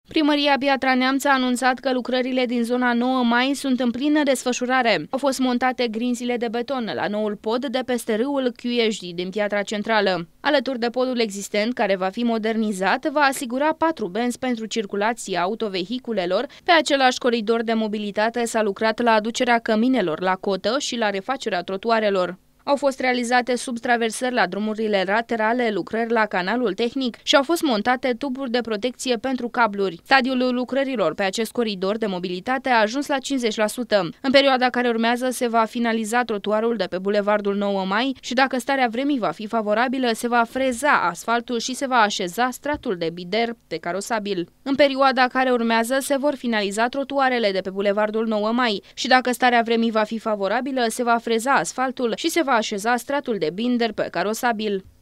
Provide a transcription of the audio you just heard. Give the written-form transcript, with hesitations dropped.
Primăria Piatra Neamț a anunțat că lucrările din zona 9 Mai sunt în plină desfășurare. Au fost montate grinzile de beton la noul pod de peste râul Chiuiești din Piatra Centrală. Alături de podul existent, care va fi modernizat, va asigura 4 benzi pentru circulația autovehiculelor. Pe același coridor de mobilitate s-a lucrat la aducerea căminelor la cotă și la refacerea trotuarelor. Au fost realizate subtraversări la drumurile laterale, lucrări la canalul tehnic și au fost montate tuburi de protecție pentru cabluri. Stadiul lucrărilor pe acest coridor de mobilitate a ajuns la 50%. În perioada care urmează se va finaliza trotuarul de pe Bulevardul 9 Mai și dacă starea vremii va fi favorabilă, se va freza asfaltul și se va așeza stratul de bider de carosabil. În perioada care urmează se vor finaliza trotuarele de pe Bulevardul 9 Mai și dacă starea vremii va fi favorabilă, se va freza asfaltul și se va așeza stratul de binder pe carosabil.